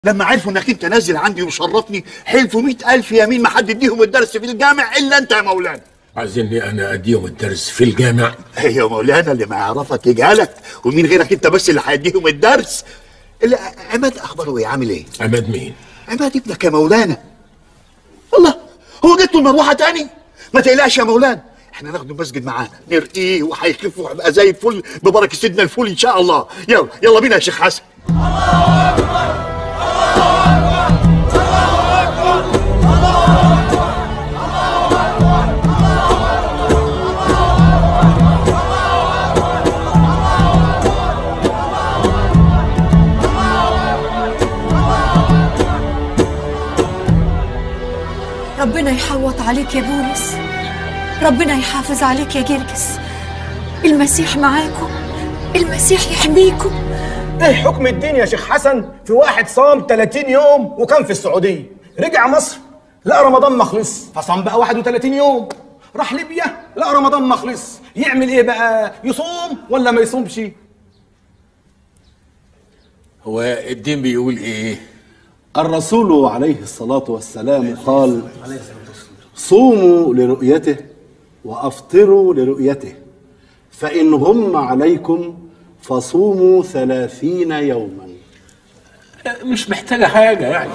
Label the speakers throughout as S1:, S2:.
S1: لما عرفوا انك انت نازل عندي ومشرفني حلفوا 100,000 يمين ما حد يديهم الدرس في الجامع الا انت يا مولانا.
S2: عايزيني انا اديهم الدرس في الجامع؟
S1: يا مولانا اللي ما يعرفك يجهلك، ومين غيرك انت بس اللي هيديهم الدرس. عماد اخباره ايه؟ عامل ايه؟
S2: عماد مين؟
S1: عماد ابنك يا مولانا. والله هو جت له المروحه تاني؟ ما تقلقش يا مولانا، احنا ناخده المسجد معانا نرقيه وهيخف وهيبقى زي الفل ببركه سيدنا الفول ان شاء الله. يلا يلا بينا يا شيخ حسن.
S3: ربنا يحوط عليك يا بولس، ربنا يحافظ عليك يا جرجس. المسيح معاكم، المسيح يحميكم.
S4: ايه حكم الدين يا شيخ حسن في واحد صام 30 يوم وكان في السعودية، رجع مصر لقى رمضان ما خلص فصام بقى 31 يوم، راح ليبيا لقى رمضان ما خلص، يعمل ايه بقى؟ يصوم ولا ما يصومش؟
S2: هو الدين بيقول ايه؟
S5: الرسول عليه الصلاة والسلام قال: صوموا لرؤيته وأفطروا لرؤيته، فإن غم عليكم فصوموا 30 يوما.
S2: مش محتاجة حاجة يعني.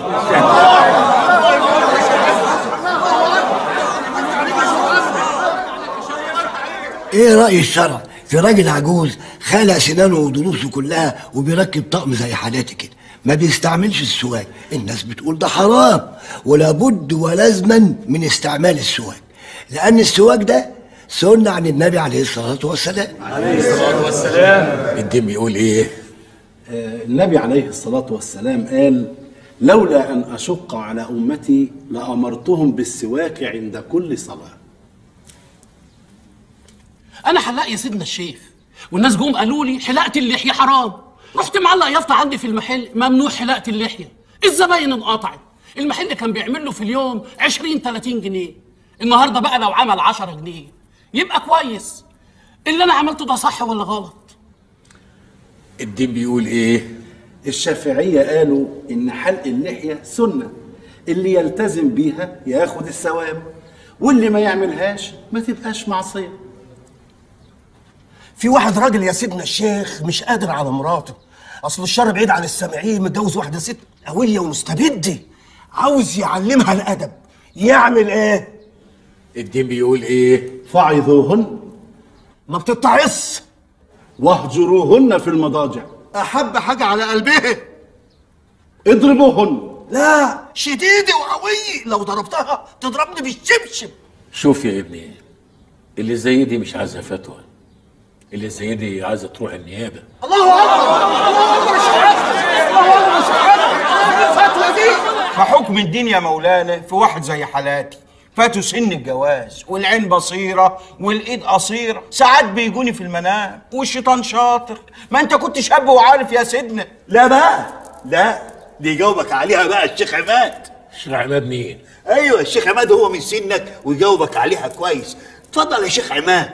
S6: ايه رأي الشرع في راجل عجوز خلع سنانه وضروسه كلها وبيركب طقم زي حالاتي كده ما بيستعملش السواك؟ الناس بتقول ده حرام، ولابد ولازما من استعمال السواك، لأن السواك ده سنة عن النبي عليه الصلاة والسلام.
S4: عليه الصلاة والسلام.
S2: الدين بيقول ايه؟
S5: النبي عليه الصلاة والسلام قال: لولا أن أشق على أمتي لأمرتهم بالسواك عند كل صلاة.
S7: انا حلاق يا سيدنا الشيخ، والناس جم قالوا لي حلاقه اللحيه حرام، رحت معلق يافطه عندي في المحل ممنوع حلاقه اللحيه. الزباين انقطعت، المحل كان بيعمل له في اليوم 20-30 جنيه، النهارده بقى لو عمل 10 جنيه يبقى كويس. اللي انا عملته ده صح ولا غلط؟
S2: الدين بيقول ايه؟
S5: الشافعية قالوا إن حلق اللحية سنة، اللي يلتزم بيها ياخد الثواب، واللي ما يعملهاش ما تبقاش معصية.
S4: في واحد راجل يا سيدنا الشيخ مش قادر على مراته، اصل الشر بعيد عن السامعين، متجوز واحده ست قويه ومستبده، عاوز يعلمها الادب، يعمل ايه؟
S2: الدين بيقول ايه؟
S5: فعظوهن،
S4: ما بتتعص،
S5: واهجروهن في المضاجع،
S1: احب حاجه على قلبها،
S5: اضربوهن.
S4: لا شديده وقويه، لو ضربتها تضربني بالشبشب.
S2: شوف يا ابني، اللي زي دي مش عايزه فتوى، اللي زي دي عايزه تروح النيابه.
S4: الله اكبر، الله اكبر، الله اكبر، الفتوى دي. فحكم الدين يا مولانا في واحد زي حالاتي فاتوا سن الجواز والعين بصيره والايد قصيره، ساعات بيجوني في المنام والشيطان شاطر، ما انت كنت شاب وعارف يا سيدنا.
S1: لا بقى لا، دي يجاوبك عليها بقى الشيخ عماد.
S2: الشيخ عماد مين؟
S1: ايوه الشيخ عماد هو من سنك ويجاوبك عليها كويس. اتفضل يا شيخ عماد.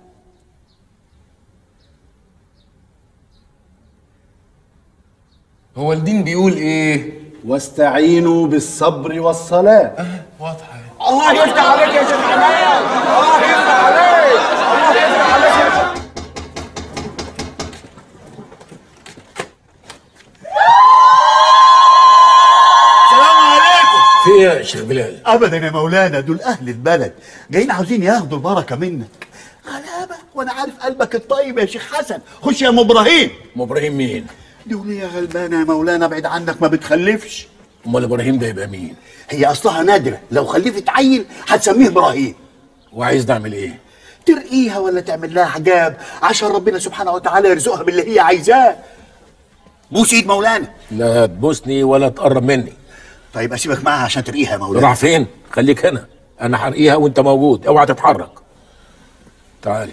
S8: هو الدين بيقول ايه؟
S5: واستعينوا بالصبر والصلاة.
S8: واضحة.
S4: الله يفتح عليك يا شيخ عماد، الله يفتح عليك، الله يفتح عليك يا شيخ.
S1: السلام عليكم.
S2: في ايه يا شيخ بلال؟
S1: ابدا يا مولانا، دول اهل البلد جايين عاوزين ياخدوا البركه منك. غلابه وانا عارف قلبك الطيب يا شيخ حسن. خش يا ام ابراهيم.
S2: ام ابراهيم مين؟
S1: دي وليه غلبانه يا مولانا، بعيد عنك ما بتخلفش.
S2: امال ابراهيم ده يبقى مين؟
S1: هي اصلها نادره، لو خلفت عيل هتسميه ابراهيم.
S2: وعايز نعمل ايه؟
S1: ترقيها ولا تعمل لها حجاب عشان ربنا سبحانه وتعالى يرزقها باللي هي عايزاه. بوس ايد مولانا.
S2: لا تبوسني ولا تقرب مني.
S1: طيب اسيبك معاها عشان ترقيها يا مولانا.
S2: راح فين؟ خليك هنا، انا هرقيها وانت موجود، اوعى تتحرك. تعالي.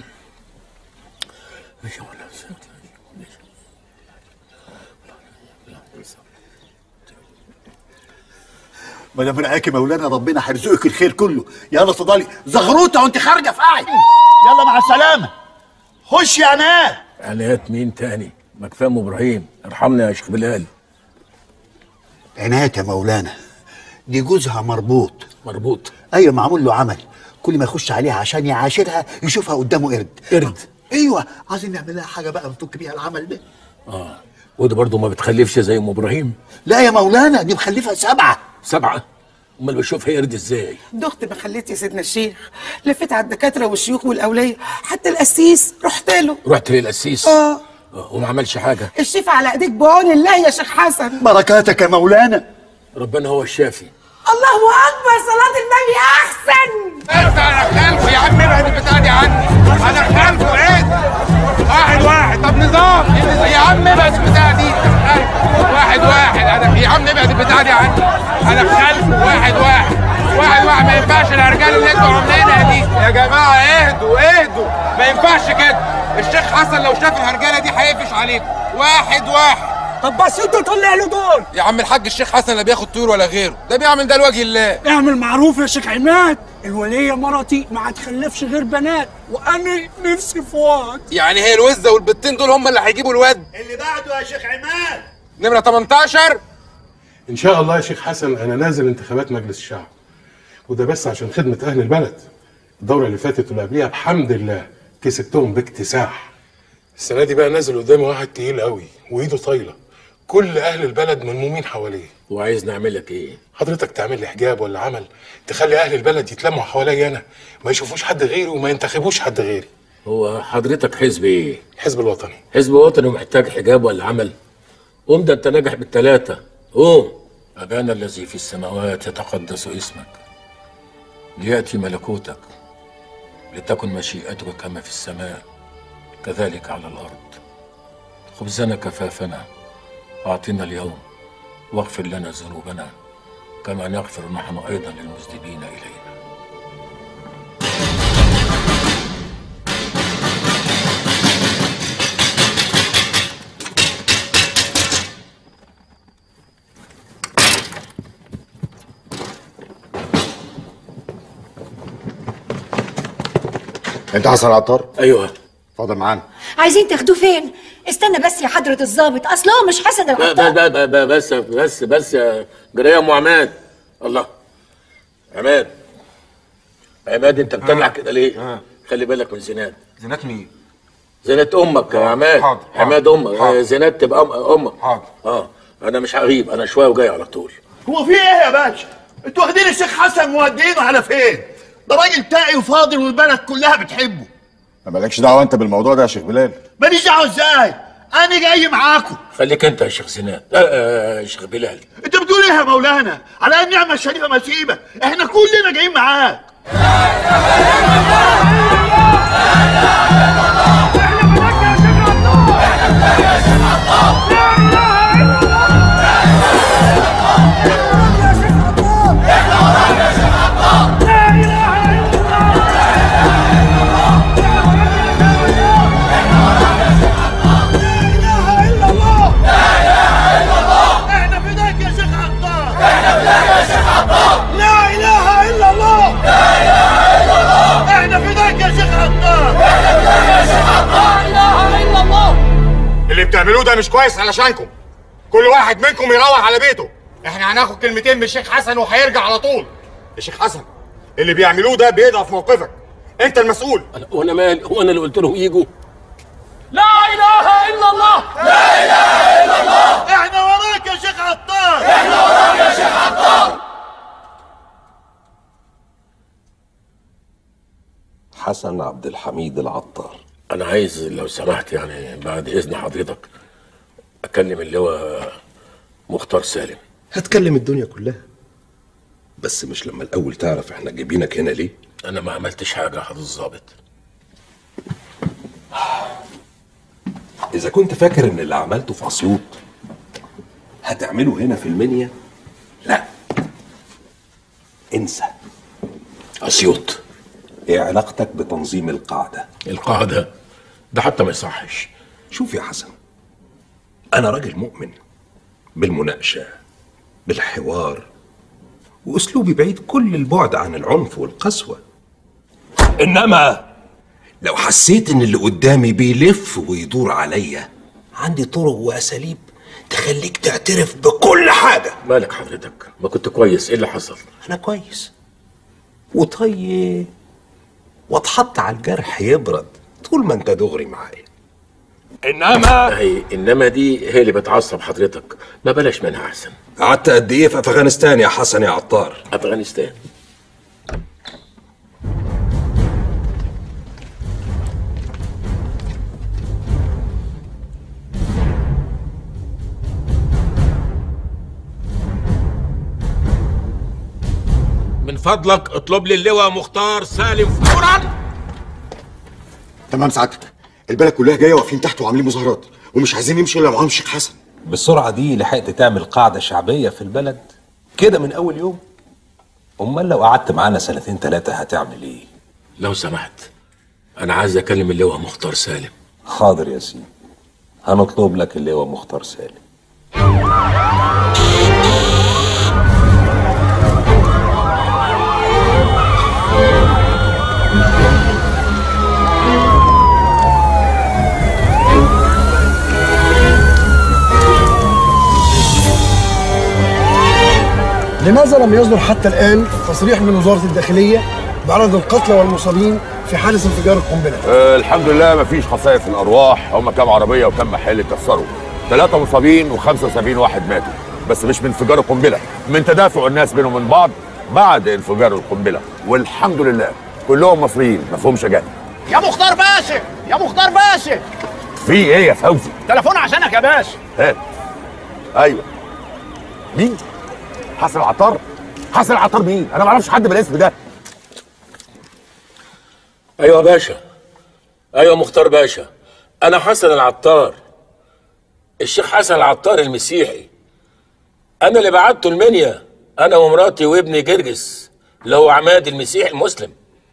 S1: ما دام رقاكي مولانا ربنا هيرزقك الخير كله. يلا اتفضلي زغروطه وانت خارجه في قاعد. يلا مع السلامه. خش يا عناد.
S2: عناد مين تاني؟ ما كفايه ام ابراهيم. ارحمني يا شيخ بلال.
S1: عناية يا مولانا، دي جوزها مربوط.
S2: مربوط؟
S1: ايوه، معمول له عمل، كل ما يخش عليها عشان يعاشرها يشوفها قدامه قرد.
S2: قرد؟
S1: ايوه، عايزين نعمل لها حاجه بقى نفك بيها العمل ده.
S2: وده برضه ما بتخلفش زي ام ابراهيم؟
S1: لا يا مولانا، دي مخلفه 7.
S2: 7؟ امال بشوفها قرد ازاي؟
S9: دخت ما خليت يا سيدنا الشيخ، لفيت على الدكاتره والشيوخ والاوليه، حتى القسيس رحت له.
S2: رحت للقسيس؟ وما عملش حاجه؟
S9: الشفا على ايديك بعون الله يا شيخ حسن.
S1: بركاتك يا مولانا.
S2: ربنا هو الشافي.
S9: الله اكبر، صلاه النبي احسن.
S10: انت انا خلفه يا عم، ابعد البتاع دي عني. انا خلفه ايه؟ واحد. طب نظام يا عم، ابعد البتاع دي. واحد. انا يا عم ابعد البتاع دي عني. انا خلفه واحد. ما ينفعش الارجال اللي انتوا عاملينها دي يا جماعه. اهدوا، ما ينفعش كده. الشيخ حسن لو شاف الهرجله دي هيقفش عليكم. واحد.
S9: طب بس انتوا طلع له دول.
S10: يا عم الحاج الشيخ حسن لا بياخد طيور ولا غيره، ده بيعمل ده لوجه الله.
S9: اعمل معروف يا شيخ عماد، الوليه مرتي ما هتخلفش غير بنات، وانا نفسي في واد.
S10: يعني هي الوزه والبتين دول هم اللي هيجيبوا الواد؟
S1: اللي بعده يا شيخ عماد
S10: نمره 18.
S11: ان شاء الله يا شيخ حسن انا نازل انتخابات مجلس الشعب، وده بس عشان خدمه اهل البلد. الدوره اللي فاتت واللي قبليها بحمد الله كسبتهم باكتساح. السنه دي بقى نازل قدامي واحد تقيل قوي وايده طايله، كل اهل البلد ملمومين حواليه.
S2: وعايز نعمل لك ايه؟
S11: حضرتك تعمل لي حجاب ولا عمل تخلي اهل البلد يتلموا حواليا انا، ما يشوفوش حد غيري وما ينتخبوش حد غيري.
S2: هو حضرتك حزب ايه؟
S11: الحزب الوطني.
S2: حزب وطني ومحتاج حجاب ولا عمل؟ قوم، ده انت ناجح بالثلاثه. قوم. أبانا الذي في السماوات يتقدس اسمك، ليأتي ملكوتك، لتكن مشيئتك كما في السماء كذلك على الأرض. خبزنا كفافنا أعطنا اليوم، واغفر لنا ذنوبنا كما نغفر نحن أيضا للمذنبين إلينا.
S12: انت حسن العطار؟
S2: ايوه.
S12: اتفضل معانا.
S3: عايزين تاخدوه فين؟ استنى بس يا حضرة الضابط، اصل هو مش حسن العطار.
S2: بس يا جريه ام عماد. الله، عماد انت بتطلع كده ليه؟ خلي بالك من زينات.
S10: زينات مين؟
S2: زينات امك يا عماد.
S10: حاضر.
S2: عماد امك. زينات تبقى امك.
S10: حاضر.
S2: انا مش هغيب، انا شويه وجاي على طول.
S1: هو في ايه يا باشا؟ انتوا واخدين الشيخ حسن مودينه على فين؟ ده راجل تاقي وفاضل والبلد كلها بتحبه.
S12: ما مالكش دعوه انت بالموضوع ده يا شيخ بلال.
S1: ماليش دعوه ازاي؟ انا جاي معاكم.
S2: خليك انت يا شيخ زينات. شيخ بلال.
S1: انت بتقول ايه يا مولانا؟ على النعمه الشريفه ما سيبك، احنا كلنا جايين معاك.
S10: اللي بتعملوه ده مش كويس علشانكم. كل واحد منكم يروح على بيته. احنا هناخد كلمتين من الشيخ حسن وهيرجع على طول. يا شيخ حسن، اللي بيعملوه ده بيضعف موقفك، انت المسؤول.
S2: وانا مالي؟ هو انا اللي قلت لهم يجوا؟
S7: لا اله الا الله.
S1: لا اله الا الله. احنا وراك يا شيخ عطار. احنا وراك يا شيخ عطار.
S13: حسن عبد الحميد العطار.
S2: انا عايز لو سمحت يعني بعد اذن حضرتك اكلم اللواء مختار سالم.
S13: هتكلم الدنيا كلها، بس مش لما الاول تعرف احنا جايبينك هنا ليه؟
S2: انا ما عملتش حاجه يا حضرة الظابط.
S13: اذا كنت فاكر ان اللي عملته في اسيوط هتعمله هنا في المنيا، لا انسى.
S2: اسيوط
S13: ايه علاقتك بتنظيم القاعده؟
S2: القاعده ده حتى ما يصحش.
S13: شوف يا حسن، انا راجل مؤمن بالمناقشه بالحوار، واسلوبي بعيد كل البعد عن العنف والقسوه. انما لو حسيت ان اللي قدامي بيلف ويدور عليا، عندي طرق واساليب تخليك تعترف بكل حاجه. حاجه.
S2: مالك حضرتك؟ ما كنت كويس، ايه اللي حصل؟
S13: انا كويس وطيب واتحط على الجرح يبرد طول ما انت دغري معايا.
S2: انما دي هي اللي بتعصب حضرتك، ما بلاش منها احسن.
S13: قعدت قد ايه في افغانستان يا حسن يا عطار؟
S2: افغانستان
S14: من فضلك اطلب لي اللواء مختار سالم فورا.
S12: تمام سعادتك. البلد كلها جايه واقفين تحت وعاملين مظاهرات ومش عايزين يمشوا الا معاهم الشيخ حسن.
S13: بالسرعه دي لحقت تعمل قاعده شعبيه في البلد كده من اول يوم؟ امال لو قعدت معانا سنتين ثلاثه هتعمل ايه؟
S2: لو سمحت انا عايز اكلم اللواء مختار سالم.
S13: حاضر يا سيدي، هنطلب لك اللواء مختار سالم.
S15: لماذا لم يصدر حتى الآن تصريح من وزارة الداخلية بعدد القتلى والمصابين في حادث انفجار القنبلة؟
S16: الحمد لله مفيش خسائر في الأرواح، هم كام عربية وكام محل اتكسروا. 3 مصابين و75 واحد ماتوا، بس مش من انفجار القنبلة، من تدافع الناس بينهم وبين بعض بعد انفجار القنبلة، والحمد لله كلهم مصريين مفهومش جهل.
S1: يا مختار باشا، يا مختار باشا،
S16: في ايه يا فوزي؟
S1: تليفون عشانك يا باشا.
S16: ها ايوه مين؟ حسن العطار؟ حسن العطار مين؟ انا ما اعرفش حد بالاسم ده.
S2: ايوه باشا، ايوه مختار باشا، انا حسن العطار، الشيخ حسن العطار المسيحي. انا اللي بعته المنيا، انا ومراتي وابني جرجس اللي هو عماد المسيحي المسلم.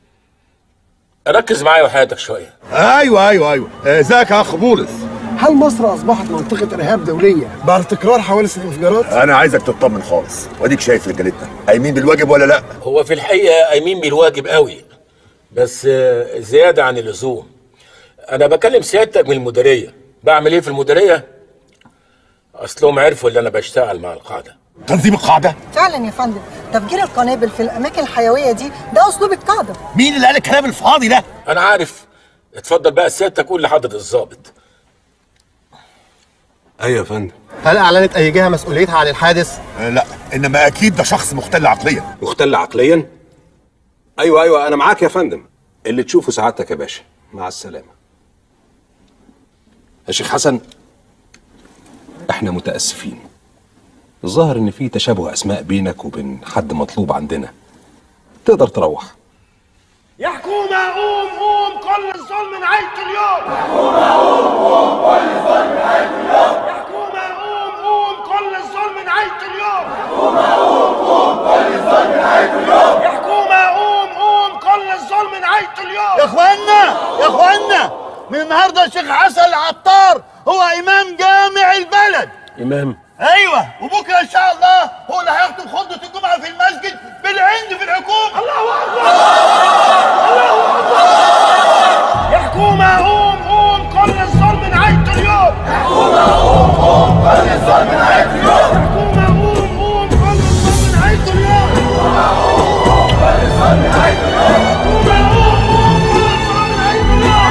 S2: ركز معايا وحياتك شويه.
S16: ايوه ازيك يا اخ بولس؟
S15: هل مصر أصبحت منطقة إرهاب دولية بعد تكرار حوادث الانفجارات؟
S16: انا عايزك تطمن خالص، واديك شايف رجالتنا قايمين بالواجب ولا لا؟
S2: هو في الحقيقه قايمين بالواجب قوي، بس زياده عن اللزوم. انا بكلم سيادتك من المديريه. بعمل ايه في المديريه؟ اصلهم عرفوا ان انا بشتغل مع القاعده.
S16: تنظيم القاعده؟
S17: فعلا يا فندم، تفجير القنابل في الاماكن الحيويه دي ده اسلوب القاعده.
S1: مين اللي قال الكلام الفاضي ده؟
S2: انا عارف. اتفضل بقى سيادتك قول لحضرة الضابط.
S11: ايوه يا فندم.
S15: هل أعلنت أي جهة مسؤوليتها عن الحادث؟
S16: لا، إنما أكيد ده شخص مختل عقليا.
S13: مختل عقليا؟ ايوه انا معاك يا فندم. اللي تشوفه سعادتك يا باشا. مع السلامه. يا شيخ حسن، احنا متاسفين. الظاهر ان في تشابه اسماء بينك وبين حد مطلوب عندنا. تقدر تروح.
S10: يا حكومة قوم كل الظلم نهاية اليوم.
S18: يا حكومة قوم كل الظلم نهاية اليوم.
S10: يا حكومة قوم كل الظلم نهاية اليوم.
S18: يا حكومة قوم كل الظلم نهاية اليوم.
S10: يا حكومة قوم كل الظلم نهاية اليوم.
S1: يا اخوانا من النهارده الشيخ حسن العطار هو امام جامع البلد.
S2: امام؟
S1: ايوه، وبكره ان شاء الله هو اللي هيخطب خطبه الجمعه في المسجد بالعند في الحكومه.
S10: الله اكبر، الله اكبر. يا حكومه قوم كل الظلم نهايه اليوم.
S18: يا حكومه قوم كل الظلم نهايه اليوم.
S10: يا حكومه قوم كل الظلم نهايه اليوم.
S18: يا حكومه قوم كل الظلم نهايه اليوم.
S10: يا حكومه قوم كل الظلم نهايه اليوم.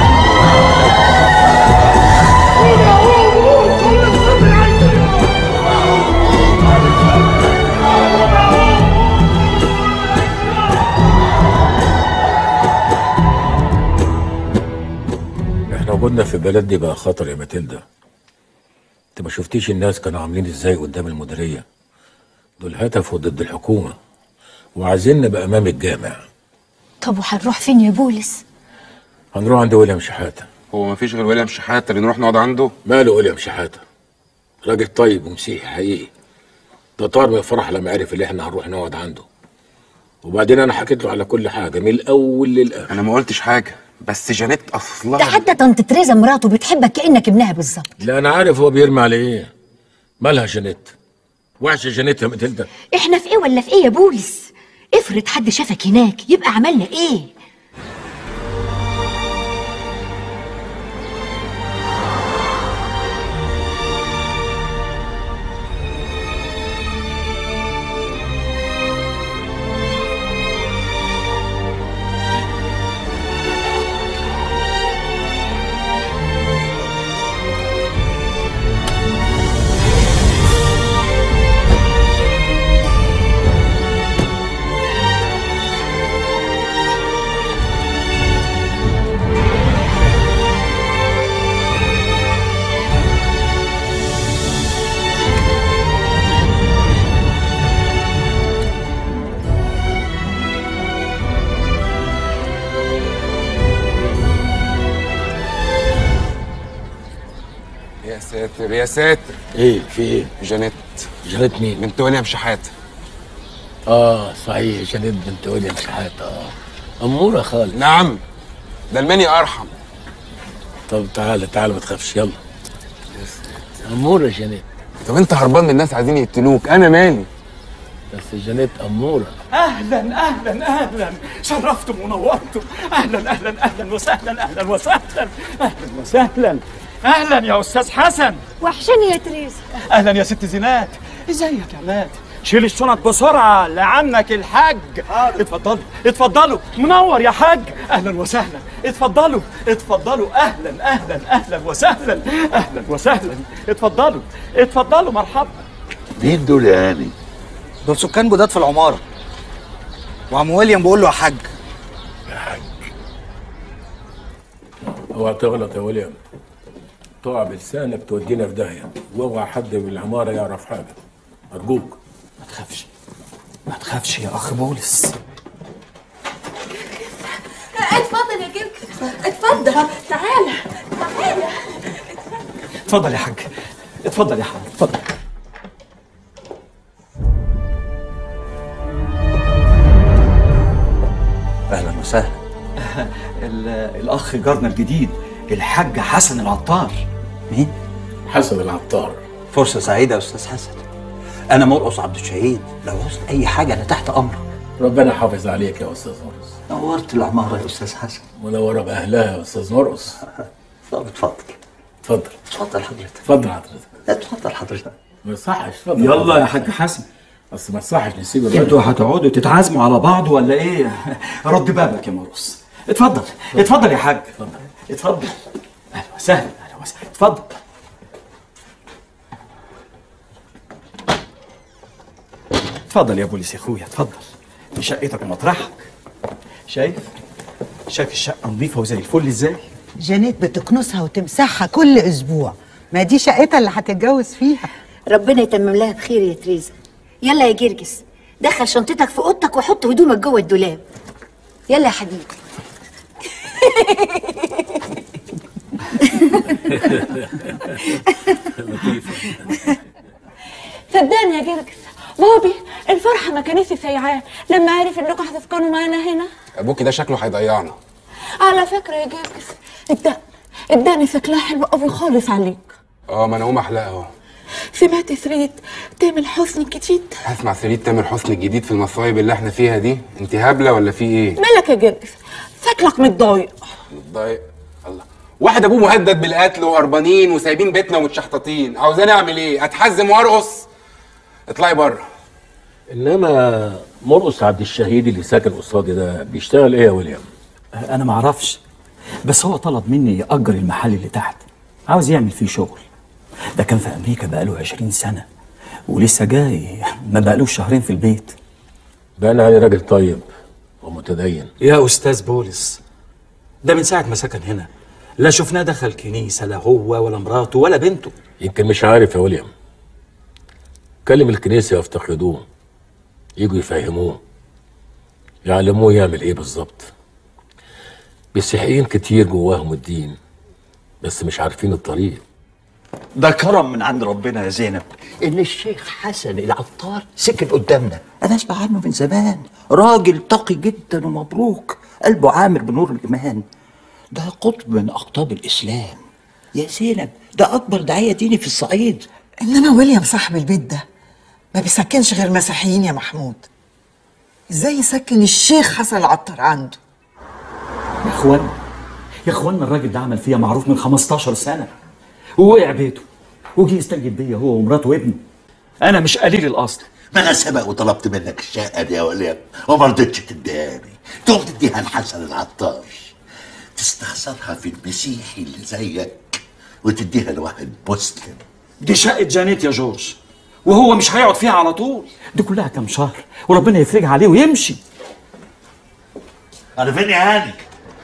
S2: احنا وجودنا في البلد دي بقى خطر يا ماتيلدا. انت ما شفتيش الناس كانوا عاملين ازاي قدام المديريه؟ دول هتفوا ضد الحكومه وعايزين نبقى امام الجامع.
S3: طب وهنروح فين يا بولس؟
S2: هنروح عند ويليام شحاته.
S8: هو مفيش غير ويليام شحاته اللي نروح نقعد عنده؟
S2: ماله ويليام شحاته؟ راجل طيب ومسيحي حقيقي. ده طار من الفرح لما عرف اللي احنا هنروح نقعد عنده. وبعدين انا حكيت له على كل حاجه من الاول للاخر.
S8: انا ما قلتش حاجه، بس جانيت اصلها
S3: ده حتى طنط تريزا مراته بتحبك كانك ابنها بالظبط.
S2: لا انا عارف هو بيرمي على ايه. مالها جانيت؟ وحشه جانيت يا ماتيلدا.
S3: احنا في ايه ولا في ايه يا بولس؟ افرض حد شافك هناك يبقى عملنا ايه؟
S8: ساتر يا ساتر.
S2: ايه في ايه؟
S8: جانيت.
S2: جانيت مين؟
S8: بنت ويليام شحاته.
S2: صحيح، جانيت بنت ويليام شحاته. اموره خالص.
S8: نعم، ده المني ارحم.
S2: طب تعالى ما تخافش، يلا. اموره جانيت.
S8: طب انت هربان من الناس عايزين يقتلوك، انا مالي؟
S2: بس جانيت اموره.
S9: اهلا اهلا اهلا، شرفتم ونورتم. اهلا اهلا اهلا وسهلا، اهلا وسهلا، اهلا وسهلا. اهلا يا استاذ حسن.
S3: وحشني يا تريزا.
S9: اهلا يا ست زينات. ازيك يا عماد؟ شيل الشنط بسرعه لعمك الحاج. اتفضلوا اتفضلوا، منور يا حاج. اهلا وسهلا، اتفضلوا اتفضلوا. اهلا اهلا اهلا وسهلا، اهلا وسهلا. اتفضلوا اتفضلوا، مرحبا.
S1: مين دول يا هاني؟
S19: دول سكان جداد في العماره، وعم ويليام بيقول له يا حاج.
S2: يا حاج، اوعى تغلط يا ويليام، تقع بلسانك تودينا في داهيه، واوعى حد من العماره يعرف حاجه، ارجوك.
S19: ما تخافش ما تخافش يا اخ بولس.
S3: اتفضل يا جرجس، اتفضل. تعالى.
S19: اتفضل يا حاج، اتفضل يا حاج، اتفضل. اهلا وسهلا. الاخ جارنا الجديد الحاج حسن العطار.
S13: مين؟
S2: حسن العطار.
S13: فرصة سعيدة يا أستاذ حسن. أنا مرقص عبد الشهيد، لو عوزت أي حاجة أنا تحت أمرك.
S2: ربنا يحافظ عليك يا أستاذ مرقص.
S13: نورت العمارة يا أستاذ حسن.
S2: منورة بأهلها يا أستاذ مرقص.
S13: طب اتفضل. اتفضل حضرتك.
S2: اتفضل حضرتك.
S13: اتفضل حضرتك.
S2: ما يصحش، اتفضل.
S19: يلا يا حاج حسن.
S2: بس ما يصحش نسيب الراجل.
S19: انتوا هتقعدوا تتعازموا على بعض ولا ايه؟ رد بابك يا مرقص. اتفضل اتفضل يا حاج. اتفضل. اهلا وسهلا، اهلا وسهلا. اتفضل. اتفضل يا بوليس يا اخويا، اتفضل. دي شقتك ومطرحك. شايف الشقه نظيفه وزي الفل ازاي؟
S17: جانيت بتكنسها وتمسحها كل اسبوع، ما دي شقتها اللي هتتجوز فيها.
S20: ربنا يتمم لها بخير يا تريزا. يلا يا جرجس، دخل شنطتك في اوضتك وحط هدومك جوه الدولاب. يلا يا حبيبي.
S3: صدقني يا جرجس، بابي الفرحه ما كانتش سايعاه لما عرف انكم هتسكنوا معانا هنا.
S8: ابوكي ده شكله هيضيعنا.
S3: على فكره يا جرجس، الدقن شكلها حلو قوي خالص عليك.
S8: ما انا هقوم احلقها اهو.
S3: سمعت ثريد تامر حسني الجديد؟
S8: هسمع ثريد تامر حسني الجديد في المصايب اللي احنا فيها دي؟ انت هبله ولا في ايه؟
S3: مالك يا جرجس؟ شكلك متضايق.
S8: متضايق؟ الله، واحد ابوه مهدد بالقتل وهربانين وسايبين بيتنا ومتشحططين، عاوزاني اعمل ايه؟ اتحزم وارقص؟ اطلعي بره.
S2: انما مرقص عبد الشهيد اللي ساكن قصادي ده بيشتغل ايه يا ويليام؟
S19: انا ما اعرفش، بس هو طلب مني يأجر المحل اللي تحت، عاوز يعمل فيه شغل. ده كان في امريكا بقاله 20 سنه ولسه جاي، ما بقالوش شهرين في البيت.
S2: باين عليه راجل طيب ومتدين.
S19: يا استاذ بولس، ده من ساعه ما سكن هنا لا شفناه دخل كنيسه، لا هو ولا مراته ولا بنته.
S2: يمكن مش عارف يا ويليام. كلم الكنيسه يفتقدوه، يجوا يفهموه، يعلموه يعمل ايه بالظبط. مسيحيين كتير جواهم الدين بس مش عارفين الطريق.
S1: ده كرم من عند ربنا يا زينب ان الشيخ حسن العطار سكن قدامنا.
S21: انا اسمع عنه من زمان، راجل تقي جدا ومبروك، قلبه عامر بنور الايمان. ده قطب من اقطاب الاسلام يا زينب، ده اكبر داعيه ديني في الصعيد.
S17: انما ويليام صاحب البيت ده ما بيسكنش غير مسيحيين يا محمود. ازاي يسكن الشيخ حسن العطار عنده؟
S19: يا اخوانا الراجل ده عمل فيها معروف من 15 سنه، ووقع بيته وجي يستجيب بيا هو ومراته وابنه. انا مش قليل الاصل.
S1: ما انا سبق وطلبت منك الشقه دي يا ويليام وما رضيتش تديهاني، تقوم تديها لحسن العطار تستخسرها في المسيحي اللي زيك وتديها لواحد مسلم.
S19: دي شقه جانيت يا جورج، وهو مش هيقعد فيها على طول، دي كلها كام شهر وربنا يفرجها عليه ويمشي.
S1: انا فين يا هاني؟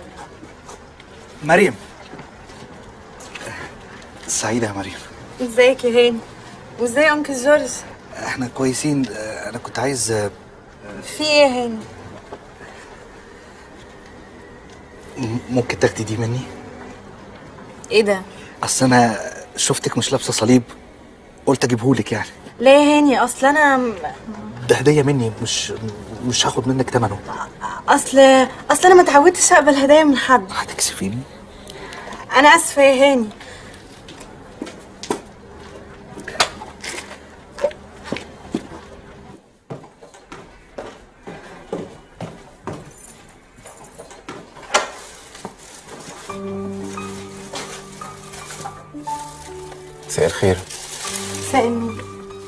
S19: مريم. سعيدة يا مريم.
S22: ازيك يا هاني؟ وازاي انكل جورج؟
S19: احنا كويسين. انا كنت عايز
S22: في ايه يا هاني؟
S19: ممكن تاخدي دي مني؟
S22: ايه ده؟
S19: اصل انا
S5: شفتك مش لابسه صليب، قلت اجيبهولك يعني.
S22: ليه يا هاني؟ اصل انا
S5: ده هديه مني، مش هاخد منك ثمنه.
S22: اصل انا ما اتعودتش اقبل هدايا من حد.
S5: هتكسفيني؟
S22: انا اسفه يا هاني.
S5: مساء الخير.
S22: مساء النور.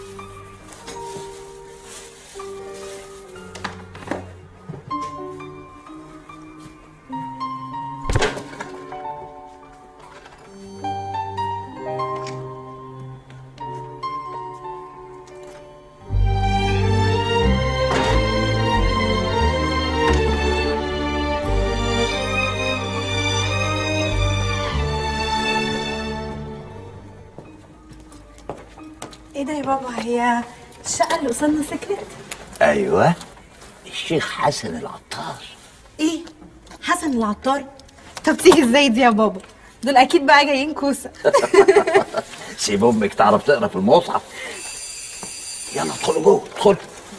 S22: ايه ده يا بابا؟ هي الشقة اللي قصادنا سكرت؟
S21: ايوه، الشيخ حسن العطار.
S22: ايه؟ حسن العطار؟ طب تيجي ازاي دي يا بابا؟ دول اكيد بقى جايين كوسة.
S21: سيب امك تعرف تقرا في المصحف. يلا ادخلوا جوه، ادخلوا.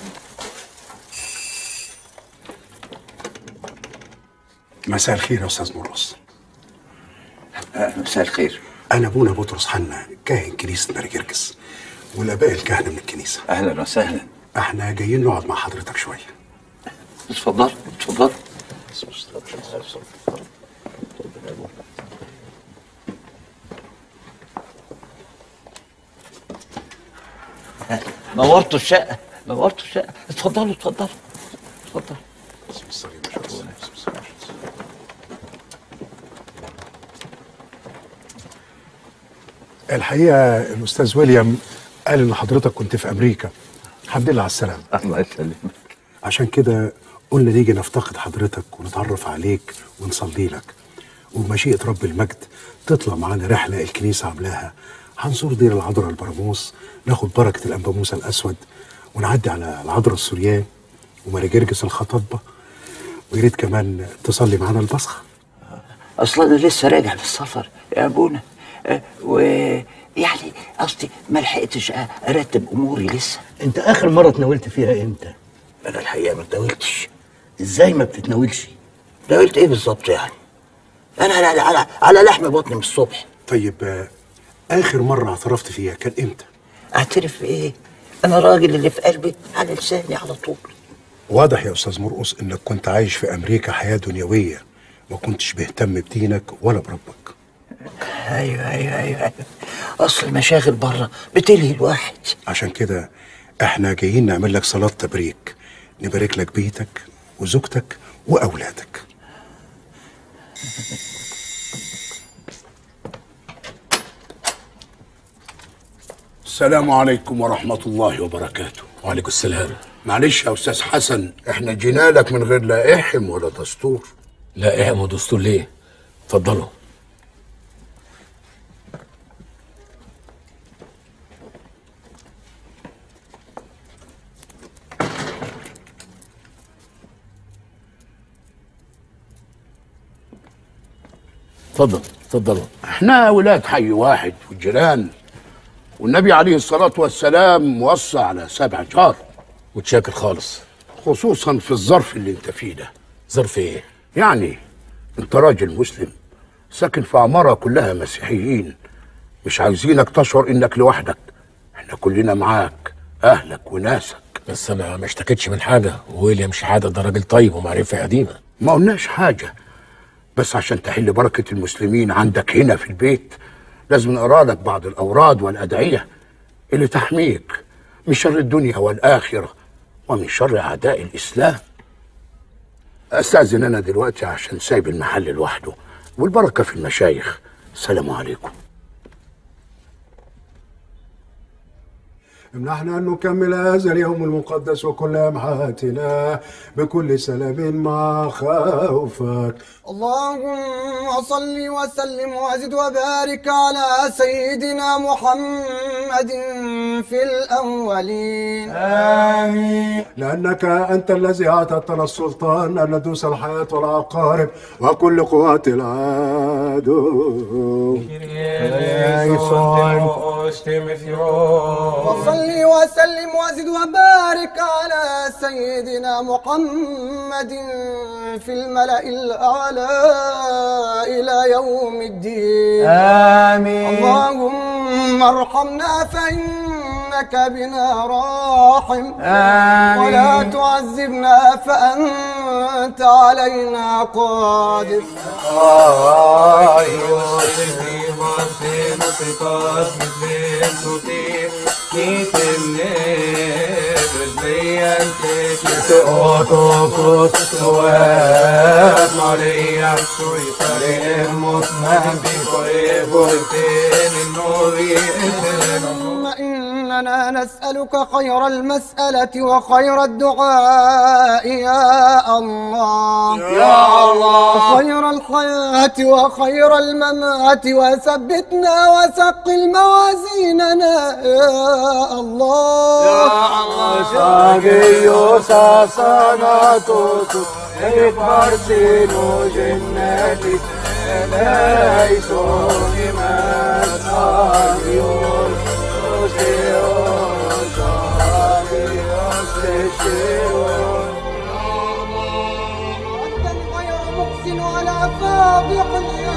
S6: مساء الخير يا استاذ مرقص.
S21: مساء الخير.
S6: انا ابونا بطرس حنا، كاهن كنيسه ماري جرجس والاباء الكهنه من الكنيسه.
S21: اهلا وسهلا.
S6: احنا جايين نقعد مع حضرتك شويه.
S21: اتفضل اتفضل. نورتوا الشقه، نورتوا الشقه. اتفضلوا اتفضلوا اتفضل.
S6: الحقيقه الاستاذ ويليام قال ان حضرتك كنت في امريكا. الحمد لله على السلامه.
S21: الله يسلمك.
S6: عشان كده قلنا نيجي نفتقد حضرتك ونتعرف عليك ونصلي لك، وبمشيئه رب المجد تطلع معانا رحله الكنيسه عاملاها. هنزور دير العذراء البراموس، ناخد بركه الانبا موسى الاسود، ونعدي على العذراء السوريان وماري جرجس الخطاطبه، ويا ريت كمان تصلي معانا البصخه.
S21: اصلا انا لسه راجع من السفر يا ابونا، ويعني قصدي ما لحقتش ارتب اموري لسه.
S23: انت اخر مره اتناولت فيها امتى؟
S21: انا الحقيقه ما اتناولتش.
S23: ازاي ما بتتناولش؟
S21: تناولت ايه بالظبط يعني؟ انا على لحم بطني من الصبح.
S6: طيب اخر مره اعترفت فيها كان امتى؟
S21: اعترف في ايه؟ انا راجل اللي في قلبي على لساني على طول.
S6: واضح يا استاذ مرقص انك كنت عايش في امريكا حياه دنيويه، ما كنتش بيهتم بدينك ولا بربك.
S21: ايوه اصل المشاغل بره بتلهي الواحد.
S6: عشان كده احنا جايين نعمل لك صلاه تبريك، نبارك لك بيتك وزوجتك واولادك.
S1: السلام عليكم ورحمة الله وبركاته.
S2: وعليكم السلام.
S1: معلش يا أستاذ حسن، احنا جينا لك من غير لائحم ولا دستور.
S2: لائحم ودستور ليه؟ اتفضلوا. اتفضلوا.
S1: احنا ولاد حي واحد والجيران، والنبي عليه الصلاة والسلام موصى على 7 جار.
S2: متشاكر خالص.
S1: خصوصا في الظرف اللي انت فيه ده.
S2: ظرف ايه؟
S1: يعني انت راجل مسلم ساكن في عمارة كلها مسيحيين، مش عايزينك تشعر انك لوحدك، احنا كلنا معاك، اهلك وناسك.
S2: بس انا ما اشتكيتش من حاجة، ويليام شحاتة ده راجل طيب ومعرفة قديمة.
S1: ما قلناش حاجة، بس عشان تحل بركة المسلمين عندك هنا في البيت لازم نقرا لك بعض الأوراد والأدعية اللي تحميك من شر الدنيا والآخرة ومن شر أعداء الإسلام. أستأذن أنا دلوقتي عشان سايب المحل لوحده، والبركة في المشايخ. السلام عليكم.
S6: امنحنا أن نكمل هذا اليوم المقدس وكل لمحاتنا بكل سلام مع خوفك.
S24: اللهم صل وسلم وزد وبارك على سيدنا محمد في الأولين.
S6: آمين. لأنك أنت الذي أعطيتنا السلطان أن ندوس الحياة والعقارب وكل قوات العدو.
S24: وصلي وسلم وزد وبارك على سيدنا محمد في الملأ الأعلى إلى يوم الدين.
S4: آمين.
S24: اللهم ارحمنا فإنك بنا راحم.
S4: آمين.
S24: ولا تعذبنا فأنت علينا قادر. اللهم إننا نسألك خير المسألة وخير الدعاء يا الله
S4: يا الله.
S24: وخير الحياة وخير الممات وثبتنا وثقل موازيننا يا الله
S4: يا الله. ساقيو ساساناتوس إبارسينو جناتي ليسو لمن ساقيوس سيوس ساقيوس سيوس.
S24: أنت غير محسن ولا فاضح يا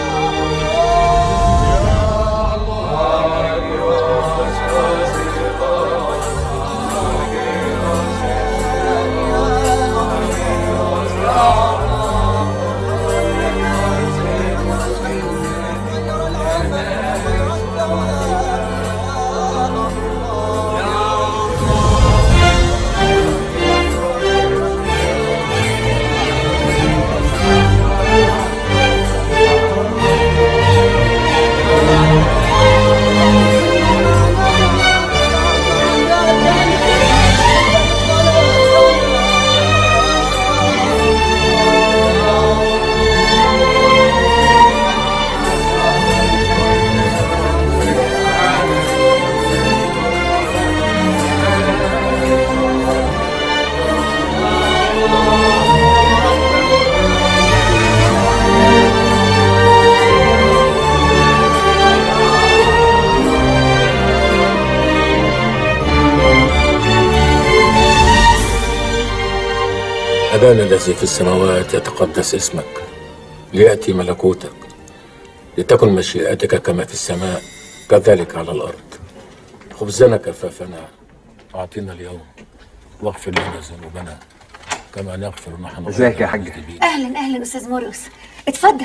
S2: أبانا الذي في السماوات يتقدس اسمك، ليأتي ملكوتك، لتكن مشيئتك كما في السماء كذلك على الأرض. خبزنا كفافنا أعطينا اليوم، واغفر لنا ذنوبنا كما نغفر نحن.
S4: ازيك يا حاج؟
S20: اهلا اهلا استاذ مرقص، اتفضل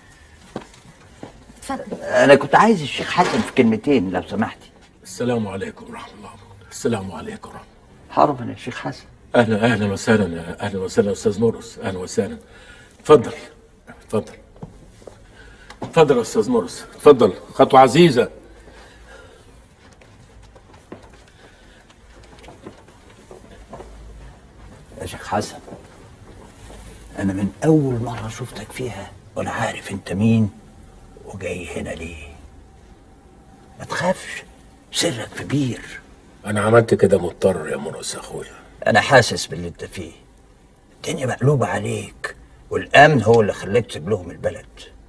S20: اتفضل.
S21: انا كنت عايز الشيخ حسن في كلمتين لو سمحتي.
S2: السلام عليكم ورحمة الله. السلام عليكم ورحمة الله.
S21: حرما يا شيخ حسن.
S2: اهلا اهلا وسهلا، اهلا وسهلا استاذ مرقص، اهلا وسهلا. اتفضل اتفضل اتفضل يا استاذ مرقص، اتفضل. خطوة عزيزة.
S21: يا شيخ حسن، انا من اول مرة شفتك فيها وانا عارف انت مين وجاي هنا ليه. ما تخافش، سرك في بير.
S2: انا عملت كده مضطر يا مرقص يا اخويا.
S21: انا حاسس باللي انت فيه. الدنيا مقلوبة عليك والامن هو اللي خلاك تسيب لهم البلد.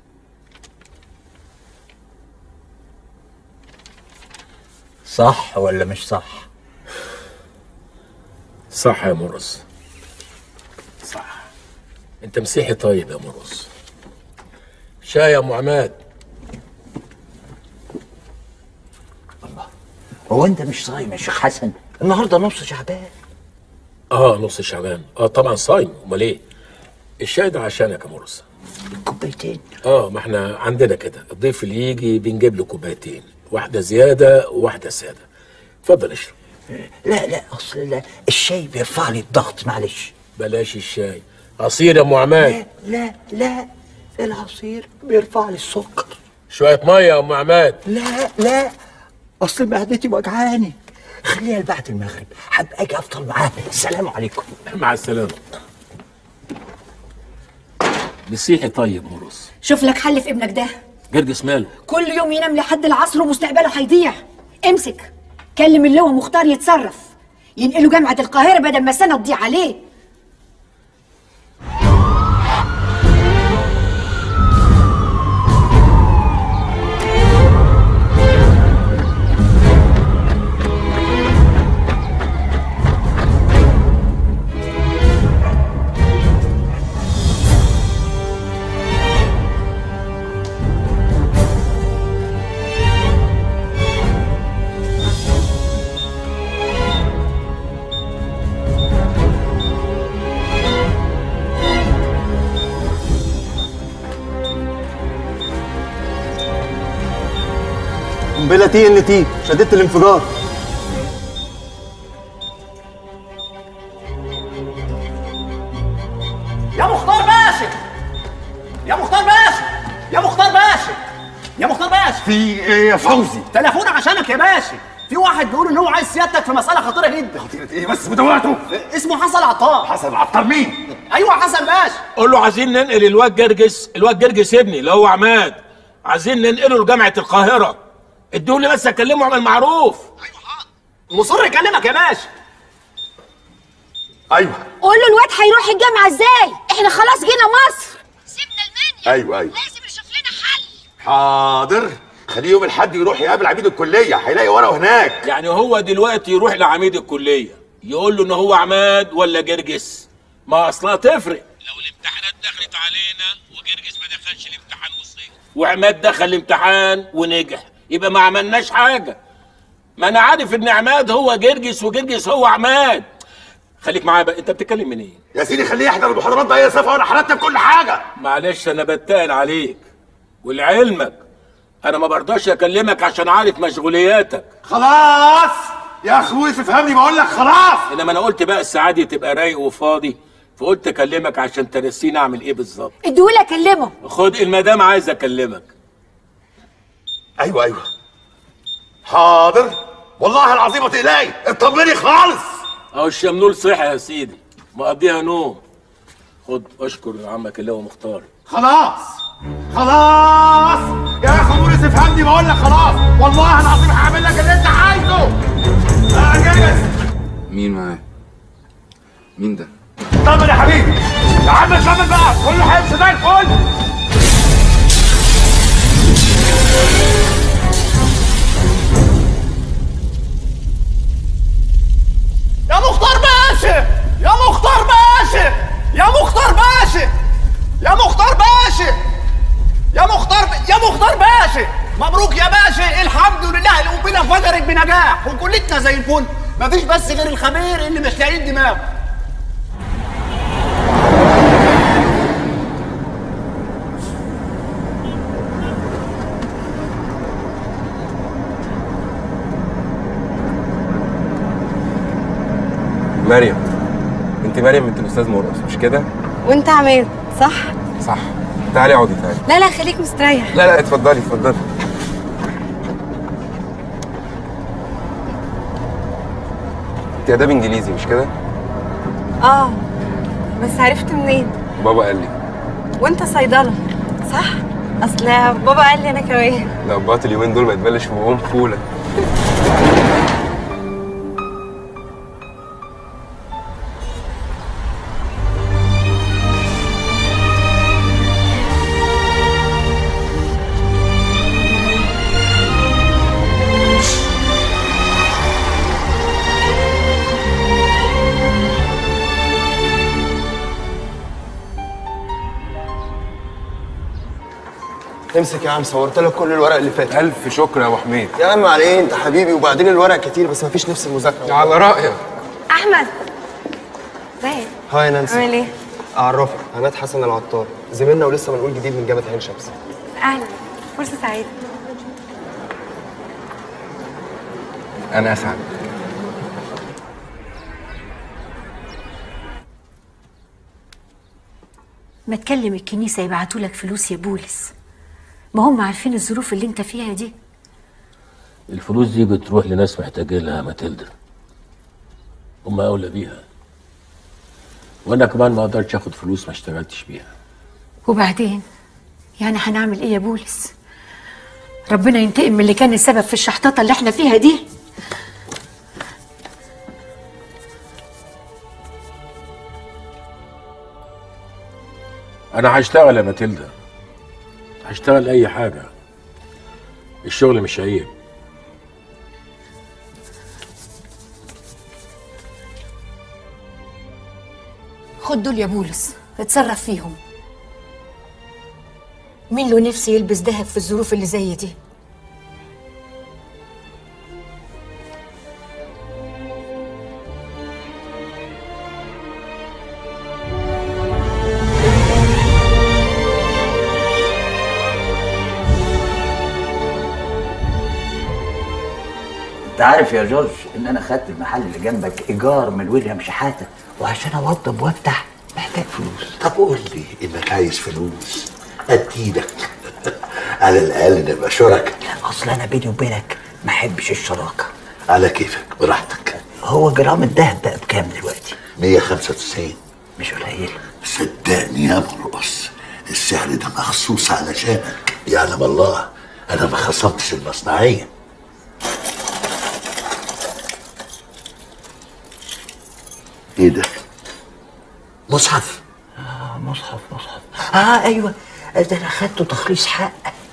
S21: صح ولا مش صح؟
S2: صح يا مرقص، صح. انت مسيحي طيب يا مرقص. شاي يا ام عماد.
S21: الله، هو انت مش صايم يا شيخ حسن؟ النهارده نص شعبان.
S2: نص شعبان. طبعا صايم، امال ايه؟ الشاي ده عشانك يا مرقص.
S21: كوبايتين؟
S2: ما احنا عندنا كده، الضيف اللي يجي بنجيب له كوبايتين، واحده زياده وواحده ساده. اتفضل اشرب.
S21: لا اصل لا، الشاي بيرفع لي الضغط، معلش.
S2: بلاش الشاي، عصير يا ام عماد.
S21: لا العصير بيرفع لي السكر.
S2: شويه ميه يا ام عماد.
S21: لا اصل معدتي وجعاني. خليها لبعد المغرب، هبقى اجي افطر معاه. السلام عليكم.
S2: مع السلامه. مسيحي طيب مرقص.
S20: شوف لك حل في ابنك ده.
S2: جرجس ماله؟
S20: كل يوم ينام لحد العصر ومستقبله هيضيع. امسك كلم اللواء مختار يتصرف، ينقلوا جامعة القاهرة بدل ما السنة تضيع عليه.
S7: قنبله TNT شددت الانفجار.
S9: يا مختار باشا، يا مختار باشا، يا مختار باشا، يا مختار باشا.
S1: في ايه يا فوزي؟
S9: تليفون عشانك يا باشا. في واحد بيقول ان هو عايز سيادتك في مسألة خطيرة جدا.
S1: خطيرة ايه بس بدواته؟
S9: اسمه حسن عطار.
S1: حسن عطار مين؟
S9: ايوه حسن باشا.
S2: قول له عايزين ننقل الواد جرجس، الواد جرجس ابني اللي هو عماد، عايزين ننقله لجامعة القاهرة. ادوني بس اكلمه عن المعروف.
S9: ايوه حاضر. مصر يكلمك يا باشا.
S1: ايوه.
S20: قول له الواد هيروح الجامعة ازاي؟ احنا خلاص جينا مصر. سيبنا المنيا.
S16: ايوه
S20: لازم نشوف لنا حل.
S16: حاضر، خليه يوم الحد يروح يقابل عميد الكليه، هيلاقي ورقه هناك.
S2: يعني هو دلوقتي يروح لعميد الكليه يقول له ان هو عماد ولا جرجس؟ ما اصلها تفرق. لو الامتحانات دخلت علينا وجرجس ما دخلش الامتحان وصيب وعماد دخل الامتحان ونجح، يبقى ما عملناش حاجه. ما انا عارف ان عماد هو جرجس وجرجس هو عماد. خليك معايا بقى، انت بتتكلم من ايه؟
S16: يا سيدي خليه يحضر المحاضرات بأي صفه وانا حرتب كل حاجه.
S2: معلش انا بتقل عليك، ولعلمك انا ما برضاش اكلمك عشان عارف مشغولياتك.
S16: خلاص يا اخوي تفهمني، بقول لك خلاص.
S2: انما انا قلت بقى الساعه دي تبقى رايق وفاضي، فقلت اكلمك عشان ترسيني اعمل ايه بالظبط.
S20: اديهولي اكلمه.
S2: خد المدام عايز اكلمك.
S16: ايوه حاضر، والله العظيم ما تقلقي، اطمني خالص.
S2: اهو الشمنول صحي يا سيدي، مقضيها نوم. خد اشكر عمك اللي هو مختار.
S16: خلاص يا اخو موريس افهمني، بقول لك خلاص، والله العظيم هعمل لك اللي انت عايزه. جاهز.
S8: مين معاه؟ مين ده؟
S16: طمن يا حبيبي. يا عم اطمن بقى، كله هيمشي زي الفل.
S9: يا مختار باشا، يا مختار باشا، يا مختار باشا، يا مختار باشا، يا مختار باشا، مبروك يا باشا. الحمد لله القنبله انفجرت بنجاح وكلتنا زي الفل. مفيش بس غير الخبير اللي مش لاقيين دماغه.
S8: مريم، انت مريم بنت الاستاذ مرقص مش كده؟
S22: وانت عماد صح؟
S8: صح. تعالي اقعدي تعالي.
S22: لا خليك مستريح.
S8: لا اتفضلي. انت اداب انجليزي مش كده؟
S22: اه بس عرفت منين؟
S8: بابا قال لي.
S22: وانت صيدله صح؟ اصل بابا قال لي انا كمان.
S8: لا بابات اليومين دول ما يتبلش في بقهم فوله.
S7: امسك يا عم، صورت لك كل الورق اللي فات.
S8: الف شكر يا ابو حميد.
S7: يا عم على ايه، انت حبيبي، وبعدين الورق كتير بس مفيش نفس المذاكره.
S8: على رايك.
S22: احمد ازيك؟
S7: هاي نانسي.
S22: عامل ايه؟
S7: اعرفك، عماد حسن العطار، زميلنا ولسه منقول جديد من جامعه عين شمس.
S22: اهلا، فرصه سعيده.
S8: انا اسعد.
S20: ما تكلم الكنيسة يبعتوا لك فلوس يا بولس، ما هم عارفين الظروف اللي انت فيها دي.
S2: الفلوس دي بتروح لناس محتاجينها يا ماتيلدا، هم اولى بيها، وانا كمان ما اقدرش اخد فلوس ما اشتغلتش بيها.
S20: وبعدين يعني هنعمل ايه يا بولس؟ ربنا ينتقم من اللي كان السبب في الشحططة اللي احنا فيها دي.
S2: انا هشتغل يا ماتيلدا، هشتغل اي حاجه، الشغل مش عيب.
S3: خد دول يا بولس، اتصرف فيهم. مين له نفسي يلبس دهب في الظروف اللي زي دي؟
S21: انت عارف يا جورج ان انا خدت المحل اللي جنبك ايجار من ويليام شحاته، وعشان اوضب وافتح محتاج فلوس.
S11: طب قول لي انك عايز فلوس اديلك على الاقل نبقى شركاء.
S21: اصل انا بيني وبينك ما احبش الشراكه.
S11: على كيفك براحتك.
S21: هو جرام الدهب بقى بكام دلوقتي؟
S11: 195.
S21: مش قليل.
S11: صدقني يا مرقص، السعر ده مخصوص علشانك. يعلم الله انا ما خصمتش المصنعيه. ايه ده؟ مصحف؟
S21: مصحف. ايوه، ده انا خدته تخليص حق.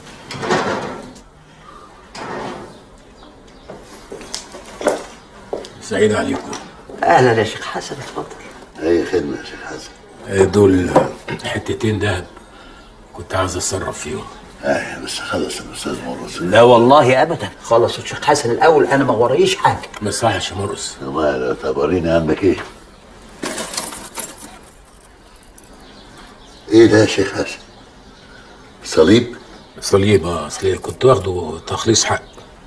S2: سعيد عليكم.
S21: اهلا يا شيخ حسن، اتفضل.
S11: اي خدمه يا شيخ حسن.
S2: دول حتتين دهب كنت عايز اتصرف فيهم.
S11: بس خلص يا استاذ مرقص.
S21: لا والله ابدا، خلص الشيخ حسن الاول، انا ما ورايش حاجه.
S2: ما يصحش يا مرقص.
S11: طب وريني عندك ايه؟ ايه ده يا شيخ حسن؟ صليب؟
S2: صليب، اصل كنت واخده تخليص حق.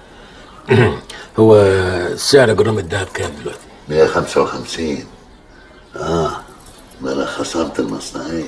S2: هو سعر جرام الدهب كام دلوقتي؟
S11: 155. ما انا خسرت المصنعيه.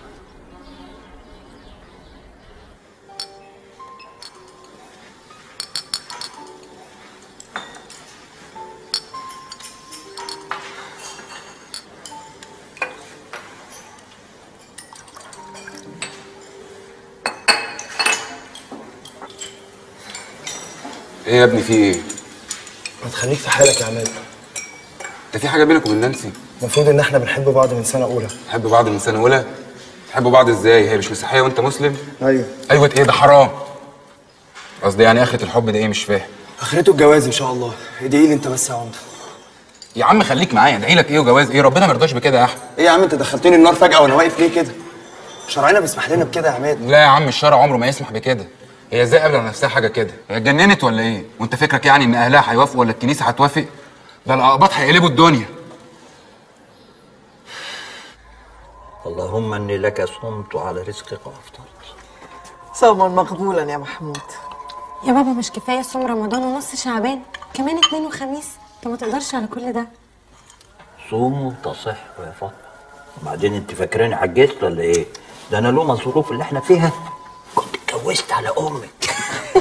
S8: ايه يا ابني في ايه؟
S7: ما تخليك في حالك يا عماد.
S8: انت في حاجه بينك وبين نانسي؟
S7: المفروض ان احنا بنحب بعض من سنه اولى.
S8: تحب بعض من سنه اولى؟ تحبوا بعض ازاي؟ هي مش مسيحيه وانت مسلم؟
S7: ايوه.
S8: ايوه ايه ده حرام. قصدي يعني اخره الحب ده ايه؟ مش فاهم.
S7: اخرته الجواز ان شاء الله. ادعي لي انت بس يا عمده.
S8: يا عم خليك معايا، ادعي لك ايه وجواز ايه؟ ربنا ما يرضاش بكده يا احمد.
S7: ايه يا عم انت دخلتني النار فجاه وانا واقف ليه كده؟ شرعنا بيسمح لنا بكده يا عماد.
S8: لا يا عم الشرع عمره ما يسمح بكده. هي ازاي قابله على نفسها حاجه كده؟ هي اتجننت ولا ايه؟ وانت فكرك يعني ان اهلها هيوافقوا ولا الكنيسه هتوافق؟ ده الاقباط هيقلبوا الدنيا.
S21: اللهم اني لك صمت وعلى رزقك افطرت.
S17: صوما مقبولا يا محمود.
S22: يا بابا مش كفايه صوم رمضان ونص شعبان، كمان اثنين وخميس، انت ما تقدرش على كل ده.
S21: صوموا تصحوا يا فاطمه. وبعدين انت فاكراني عجزت ولا ايه؟ ده انا لوما الظروف اللي احنا فيها كنت اتجوزت على امك.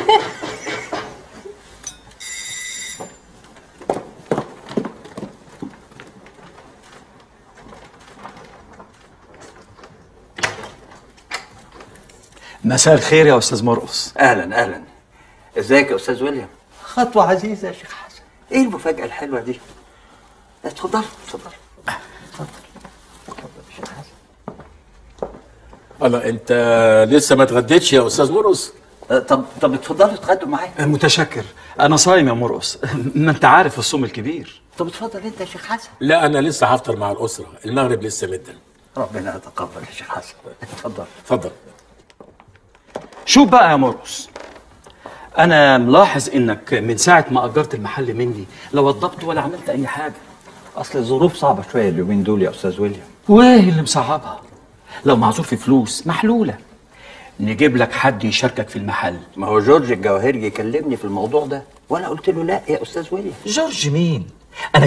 S19: مساء الخير يا استاذ مرقص.
S21: اهلا. ازيك يا استاذ ويليام؟ خطوه عزيزه يا شيخ حسن. ايه المفاجاه الحلوه دي؟ اتفضل.
S2: الله، انت لسه ما اتغديتش يا استاذ مرقص؟
S21: طب اتفضلوا اتغدوا معايا.
S19: متشكر، انا صايم يا مرقص. ما انت عارف الصوم الكبير.
S21: طب اتفضل انت يا شيخ حسن.
S2: لا انا لسه هفطر مع الاسره، المغرب لسه مدن.
S21: ربنا يتقبل يا شيخ حسن.
S2: اتفضل.
S19: شوف بقى يا مرقص، انا ملاحظ انك من ساعه ما اجرت المحل مني لا وضبت ولا عملت اي حاجه.
S21: اصل الظروف صعبه شويه اليومين دول يا استاذ ويليام.
S19: وايه اللي مصعبها؟ لو معذور في فلوس محلوله. نجيب لك حد يشاركك في المحل.
S21: ما هو جورج الجواهرجي كلمني في الموضوع ده وانا قلت له لا يا استاذ ويليام.
S19: جورج مين؟